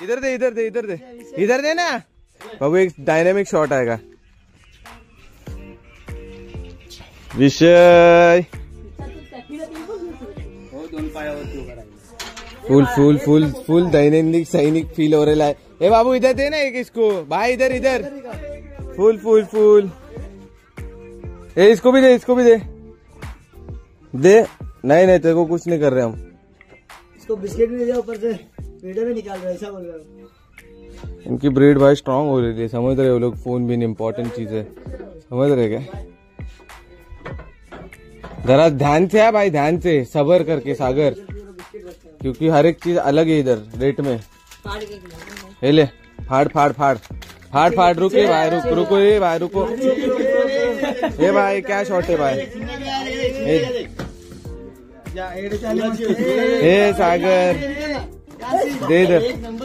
इधर दे इधर दे इधर दे इधर दे ना बाबू, एक डायनेमिक शॉट आएगा। विषय फुल फुल फुल फुल दैनिक सैनिक फील हो रहा है। ए बाबू इधर दे ना एक इसको, भाई इधर इधर फुल फुल फुल। ए इसको भी दे, इसको भी दे दे। नहीं नहीं तेरे को कुछ नहीं कर रहे हम। इसको बिस्किट भी दे दे, ऊपर से वीडियो में निकाल रहे हैं, ऐसा बोल रहे हो। इनकी ब्रीड भाई स्ट्रांग हो रही है, समझ रहे हो लोग। फोन भी इम्पोर्टेंट चीज है, समझ रहे क्या। जरा ध्यान से है भाई, ध्यान से सबर करके सागर, क्योंकि हर एक चीज अलग है इधर रेट में। ले फाड़ फाड़ फाड़ फाड़ फाड़। रुक ले भाई, रुक रुको ये भाई रुको। ये भाई क्या शॉट है भाई। ए सागर दे इधर।